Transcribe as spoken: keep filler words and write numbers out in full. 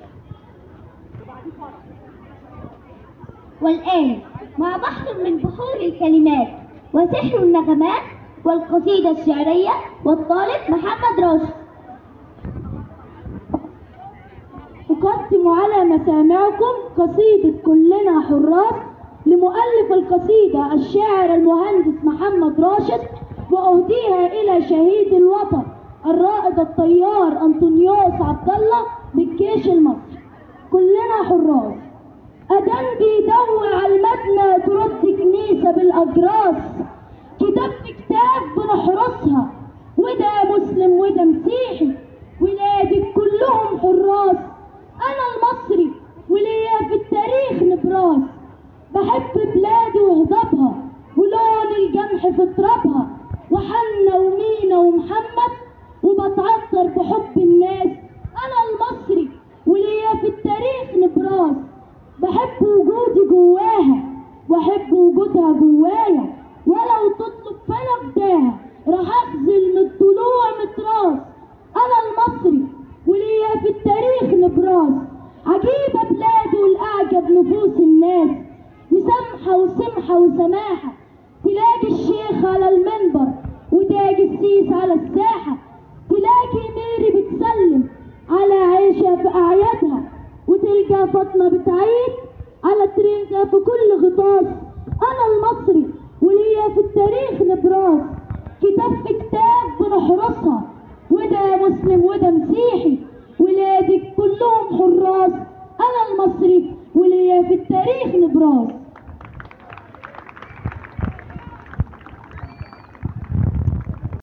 والآن مع بحر من بحور الكلمات وسحر النغمات والقصيدة الشعرية والطالب محمد راشد. أقدم على مسامعكم قصيدة كلنا حراس لمؤلف القصيدة الشاعر المهندس محمد راشد، وأهديها إلى شهيد الوطن الرائد الطيار أنطونيوس عبد الله بالجيش المصري. كلنا حراس. أذان بيدوي على المبنى ترد كنيسة بالأجراس، كتاب في كتاب بنحرسها، وده مسلم وده مسيحي، ولادك كلهم حراس. أنا المصري وليا في التاريخ نبراس، بحب بلادي وهضبها ولون الجمح في ترابها، وحنا ومينا ومحمد وبتعطر بحب الناس. أنا المصري وليا في التاريخ نبراس، بحب وجودي جواها واحب وجودها جوايا، ولو تطلب فانا فداها راح اخذل من الضلوع متراس. انا المصري وليا في التاريخ نبراس، عجيبه بلادي والاعجب نفوس الناس، مسامحه وسمحه وسماحه، تلاقي الشيخ على المنبر وتاج السيس على الساحه، تلاقي ميري بتسلم على عيشه في اعيادها، وتلقى فاطمه بتعيد على ترنجة في كل غطاس. انا المصري وليا في التاريخ نبراس، كتاب في كتاب بنحرسها، وده مسلم وده مسيحي،